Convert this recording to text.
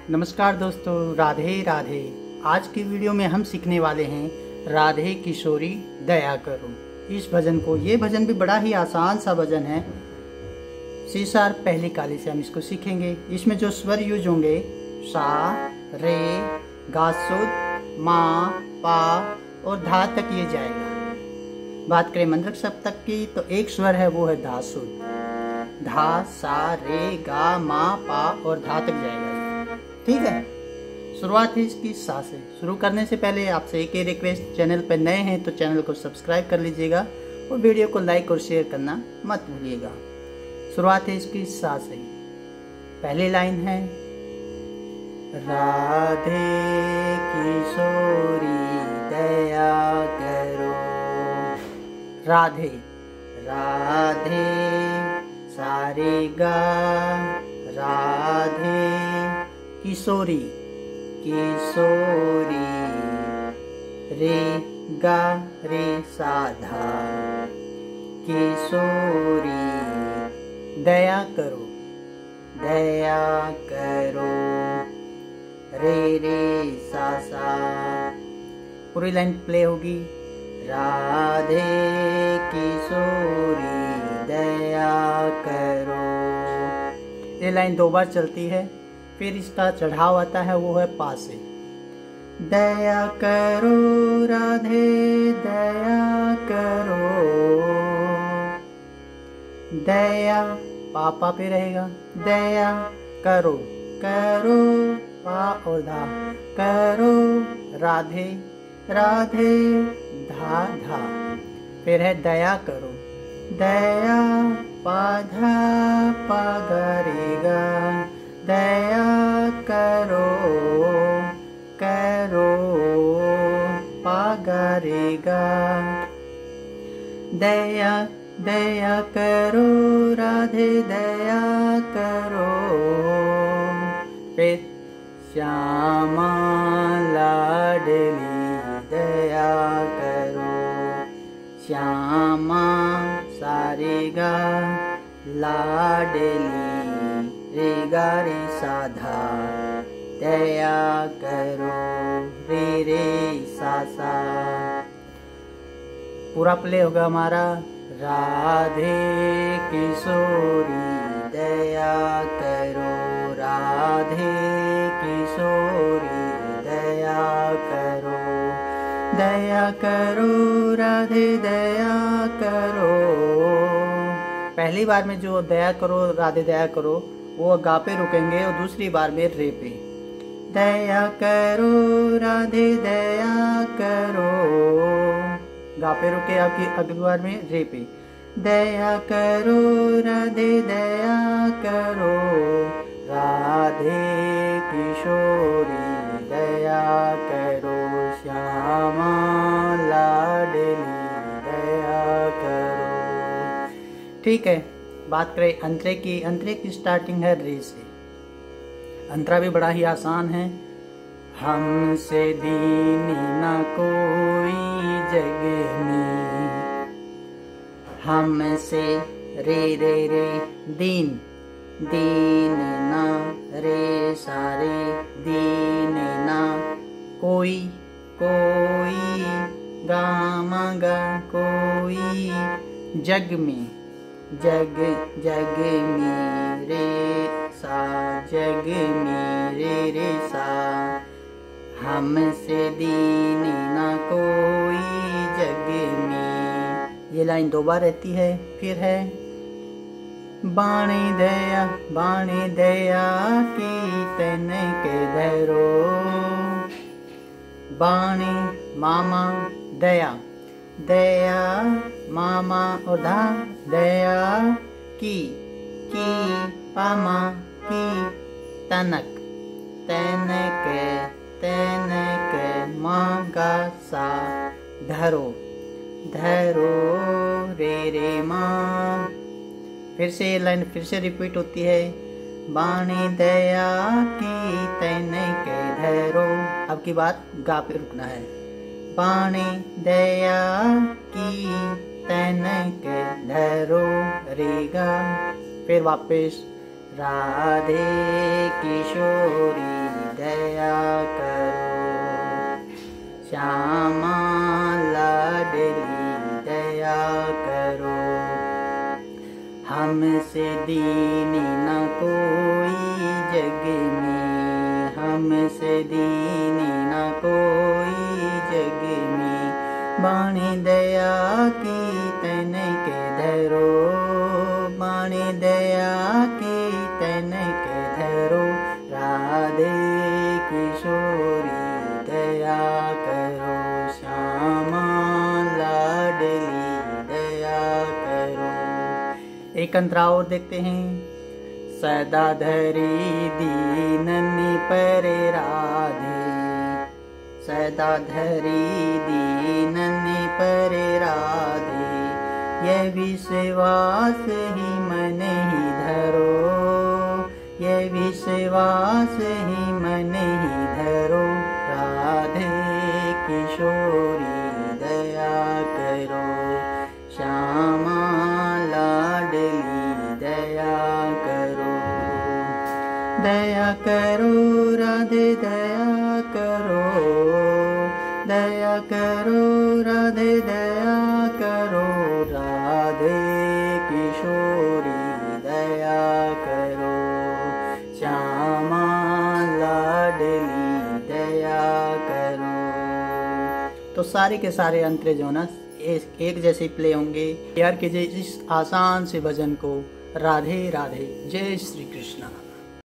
नमस्कार दोस्तों, राधे राधे। आज की वीडियो में हम सीखने वाले हैं राधे किशोरी दया करो। इस भजन को, ये भजन भी बड़ा ही आसान सा भजन है। सी शार्प पहली काली से हम इसको सीखेंगे। इसमें जो स्वर यूज होंगे सा, रे, गा शुद्ध, मा, पा और धा तक ये जाएगा। बात करें मंद्रक सप्तक की तो एक स्वर है, वो है धा शुद्ध। धा, सा, रे, गा, मा, पा और धा तक जाएगा। ठीक है, शुरुआत है इसकी सा से। शुरू करने से पहले आपसे एक ही रिक्वेस्ट, चैनल पर नए हैं तो चैनल को सब्सक्राइब कर लीजिएगा और वीडियो को लाइक और शेयर करना मत भूलिएगा। शुरुआत है इसकी सा से। पहली लाइन है राधे किशोरी दया करो। राधे, राधे, सारे गा, राधे किशोरी, किशोरी, रे गा रे साधा, किशोरी दया करो, दया करो, रे रे सा सा। पूरी लाइन प्ले होगी। राधे किशोरी दया करो। ये लाइन 2 बार चलती है। फिर इसका चढ़ाव आता है, वो है पा से। दया करो राधे दया करो, दया पा पे रहेगा। दया करो, करो पा और धा, करो राधे, राधे धा धा। फिर है दया करो, दया पा धा पा गा रे गा, दया करो, करो पा गा रे गा। दया दया करो राधे दया करो। फिर श्यामा लाडली दया करो, श्यामा सारे गा, लाडली रे गा रे साधा, दया करो, रे रे सा सा। पूरा प्ले होगा हमारा। राधे किशोरी दया करो, राधे किशोरी दया करो, दया करो राधे दया करो। पहली बार में जो दया करो राधे दया करो वो गा पे रुकेंगे और दूसरी बार में रे पे। दया करो राधे दया करो, गा पे रुके आपकी अगली बार में रे पे। दया करो राधे दया करो, राधे किशोरी दया करो, श्यामा लाडली दया करो। ठीक है, बात करें अंतरे की। अंतरे की स्टार्टिंग है रे से। अंतरा भी बड़ा ही आसान है। हमसे दीन न कोई जग में, हमसे रे रे रे दीन, दीन न रे सारे, दीन न कोई, कोई गामा गा कोई, जग में, जग जग मेरे सा, जग मेरे रे सा। हमसे दीन ना कोई जग में। ये लाइन 2 बार रहती है। फिर है बाणी दया की तन के धरो। बाणी मामा दया, दया मामा और धा, दया की पामा की, तनक, तनक, तनक मागा सा, धरो, धरो रे रे माँ। फिर से ये लाइन फिर से रिपीट होती है। बाणी दया की तन के धरो। अब की बात गा पे रुकना है। बाणी दया की तन के धरो रे गा। फिर वापस राधे किशोरी दया करो। श्यामा लाडली दया करो। हमसे दीनी न कोई जग में, हमसे दीनी न कोई जग में। बाणी दया की तन के धरो, बाणी दया की तन के धरो। राधे किशोरी दया करो। श्यामा लाडली दया करो। एक अंतरा और देखते हैं। सदा धरी दीननी पर राधे, सदा धरी दीननी पर राधे। यह विश्वास ही मन ही धरो, यह विश्वास ही मन ही धरो। राधे किशोरी दया करो। श्यामा लाडली दया करो। दया करो राधे दया करो, दया करो राधे दया करो। राधे किशोरी दया करो। श्यामा लाडली दया करो। तो सारे के सारे अंतरे जो ना एक जैसे प्ले होंगे। प्यार कीजिए इस आसान से भजन को। राधे राधे। जय श्री कृष्णा।